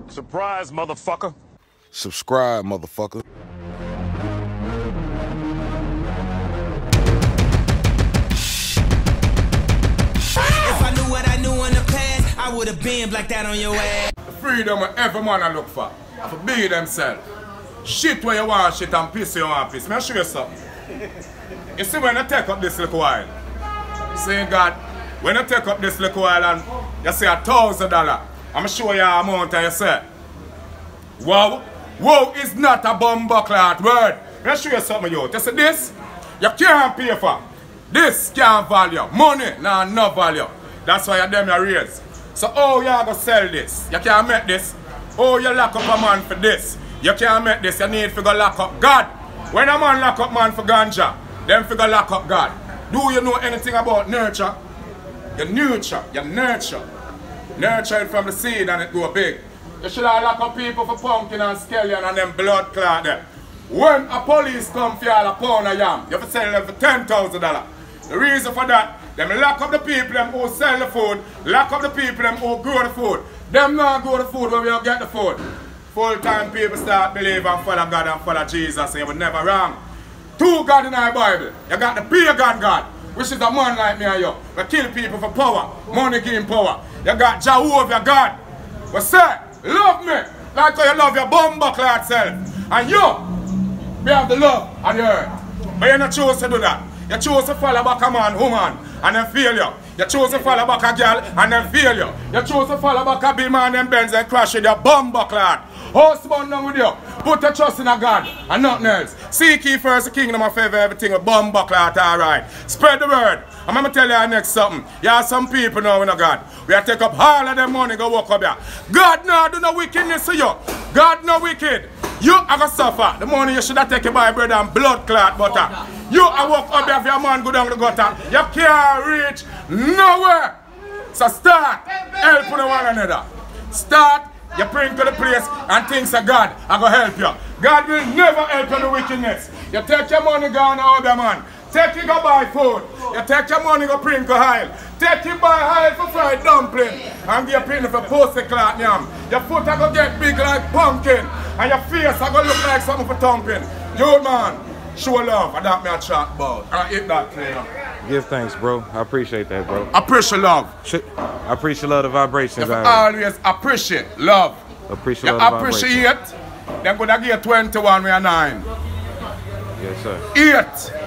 Surprise, motherfucker. Subscribe, motherfucker. If I knew what I knew in the past, I would have been like that on your ass. The freedom every man I look for be themselves. Shit where you want shit and piss where you want piss. May I show you something? You see when I take up this little while, saying God, when I take up this little while and you say $1,000, I'm show you a amount and you say, wow, wow is not a bumbuckler word. Let me show you something, yo. You see this? You can't pay for. This can't value. Money, nah, no value. That's why you them you raise. So oh you gonna sell this? You can't make this. Oh you lock up a man for this. You can't make this. You need to go lock up God. When a man lock up man for ganja, then figure lock up God. Do you know anything about nurture? You nurture, you nurture. Nurture it from the seed and it go big. You should have lock up people for pumpkin and scallion and them blood clot them. When a police come for y'all a pound of yam, you have to sell them for $10,000. The reason for that, them lock up the people them who sell the food, lock up the people them who grow the food. Them not grow the food when we don't get the food. Full-time people start believe and follow God and follow Jesus, and you will never wrong. Two God in our Bible. You got the pagan God, which is a man like me and you. We kill people for power, money give him power. You got Jehovah God. But say, love me like how you love your bumbuckler self. And you, we have the love on the earth. But you not choose to do that. You choose to follow back a man, woman, and then fail you. You choose to follow back a girl, and then fail you. You choose to follow back a big man and Benz and crash with your bumbuckler. Husband down with you. Put your trust in a God and nothing else. Seek ye first the kingdom of favor, everything with bumbuckler, alright. Spread the word. I'm going to tell you next something. You have some people now in a God. We have to take up all of them money, go walk up here. God no do no wickedness to you. God no wicked. You are going to suffer. The money you should have taken by bread and blood clot butter. You are walk up here if your man go down the gutter. You can't reach nowhere. So start helping one another. Start. You bring to the place and things of God are going to help you. God will never help you in the wickedness. You take your money, go on other man. Take it, go buy food. You take your money, go bring to oil. Take it, buy oil for fried dumpling. And give you for pussy clot yam. Your foot are going to get big like pumpkin. And your face are going to look like something for thumping. You man, show love. And that me a chat about. And eat that clean. Give thanks, bro. I appreciate that, bro. Appreciate love. I appreciate love the vibrations. You always appreciate love. Appreciate you love appreciate, then go to give 21 with a 9. Yes, sir.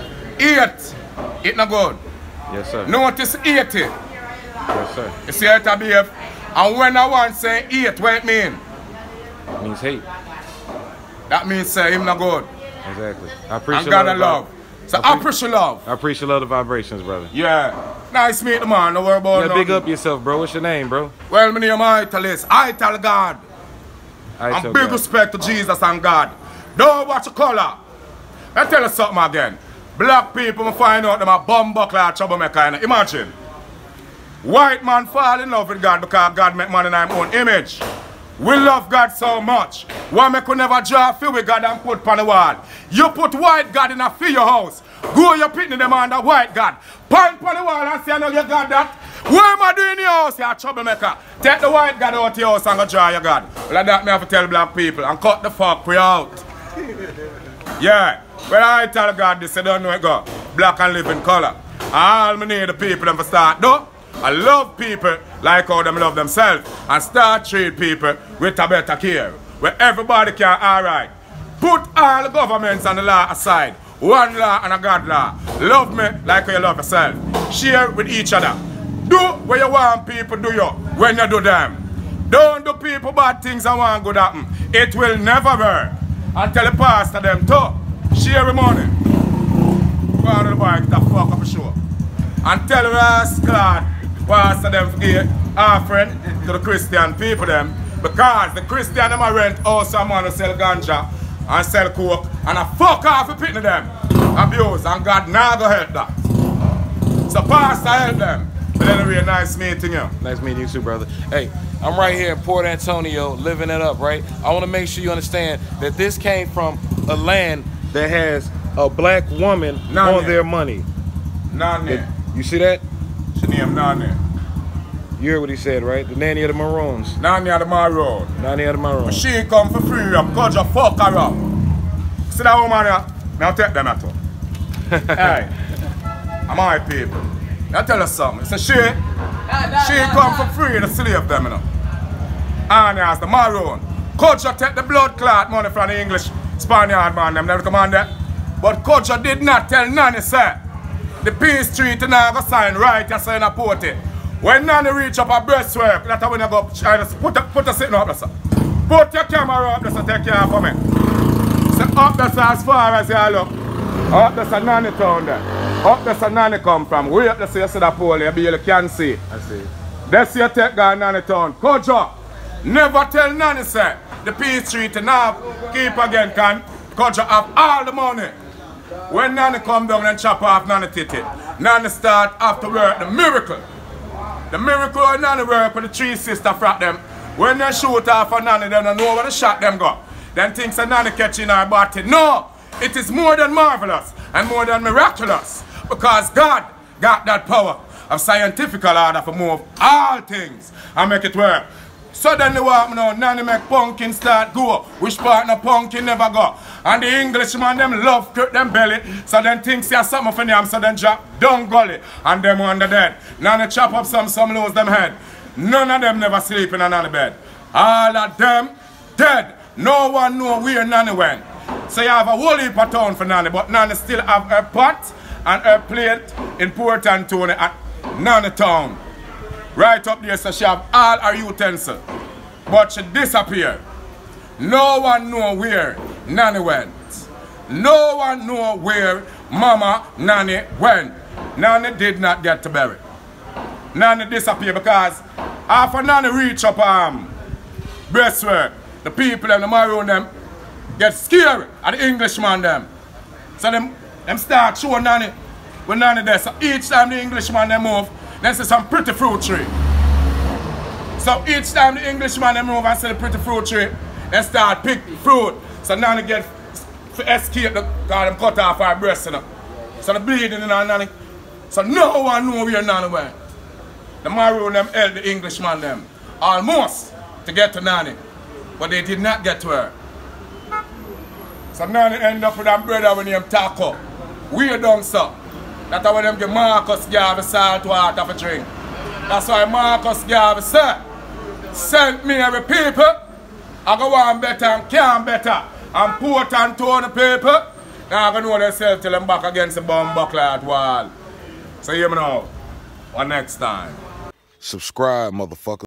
8. It not good. Yes, sir. Notice 80. Yes, sir. You see how it behave? And when I want to say 8, what it mean? It means hate. That means say him not good. Exactly. I appreciate and God love. So I appreciate love. I appreciate love the vibrations, brother. Yeah. Nice meet the man. No worry about it. Big up yourself, bro. What's your name, bro? Well, my name is Italist. I tell God. And big respect to Jesus and God. Don't watch the color. Let me tell you something again. Black people find out them a bumbuckler troublemaker. Imagine. White man fall in love with God because God make man in our own image. We love God so much. Why make we never draw a feel with God and put on the wall? You put white God in a for your house. Go your pitney them under white God. Point on the wall and say, I know you got that. What am I doing in your house, you troublemaker? Take the white God out of your house and go draw your God. Well, that me have to tell black people and cut the fuck we out. Yeah. Well, I tell God this, I don't know it go. Black and live in color. All me need the people them to start though. I love people like how them love themselves and start treat people with a better care. Where everybody can alright. Put all the governments and the law aside. One law and a God law. Love me like how you love yourself. Share with each other. Do what you want people do you when you do them. Don't do people bad things and want good happen. It will never work. And tell the pastor them too. Share the money. Go on to the bike to fuck up a show. And tell the rascal pastor them to give offering to the Christian people them. Because the Christian them a rent also man to sell ganja and sell coke and a fuck off the pitney them. Abuse and God now go help that. So pastor help them. But anyway, nice meeting you. Nice meeting you too, brother. Hey, I'm right here in Port Antonio living it up, right? I want to make sure you understand that this came from a land that has a black woman on their money. None. You see that? She name Nane. You heard what he said, right? The nanny of the Maroons. Nanny of the Maroon. Nanny of the Maroons. She come for free up, Kodja fuck her up. See that woman here? Now take them at her. Hey, I'm my people. I tell her something. It's a she come for free to slave them, you know. And as the Maroon. Kodja take the blood clot money from the English Spaniard man, them never come on that. But Kodja did not tell Nanny, sir. The peace treaty now go sign right, you say in a party. When Nanny reach up a breastwork, that's when you go try to put a sitting up there, sir. Put your camera up there, so take care for me. So up there, sir, as far as you look. Up there's a Nanny town there. Up there's a Nanny come from. Way up there, so you see the pole, you can see. I see. That's your take down Nanny town. Kodja, never tell Nanny, sir. The peace treaty now keep again, can Kodja have all the money. When Nanny come down and chop off Nanny titty, Nanny start after work the miracle. The miracle of Nanny work with the three sisters from them. When they shoot off a Nanny, they don't know where the shot them go. Then thinks a Nanny catching her body. No! It is more than marvelous and more than miraculous. Because God got that power of scientific order to move all things and make it work. Suddenly what now, Nanny make pumpkin start go. Which part of pumpkin never go. And the Englishman them love cut them belly. So then things see something for them, so then drop down gully. And them under dead. Nanny chop up some lose them head. None of them never sleep in another bed. All of them dead. No one know where Nanny went. So you have a whole heap of town for Nanny, but Nanny still have her pot and her plate in Port Antonio at Nanny town. Right up there, so she have all her utensils. But she disappeared. No one know where Nanny went. No one know where Mama Nanny went. Nanny did not get to bury. Nanny disappeared because after Nanny reach up breastwork, the people and the Maroon them get scared at the Englishman them. So them start showing Nanny when Nanny there. So each time the Englishman them move, they see some pretty fruit tree. So each time the Englishman them move and see the pretty fruit tree, they start pick fruit. So Nanny get to escape the God them cut off her breast, you know. So the bleeding in her Nanny. So no one know where Nanny went. The Maroon them held the Englishman them almost to get to Nanny. But they did not get to her. So Nanny end up with that brother when him Taco. Weird down so. That's why them give Marcus Garvey salt water for drink. That's why Marcus Garvey said, send me every people. I go on better and can better. And Port Antonio people. Now I go know themselves till them back against the bomb buckler at wall. So hear me now. One next time. Subscribe, motherfucker.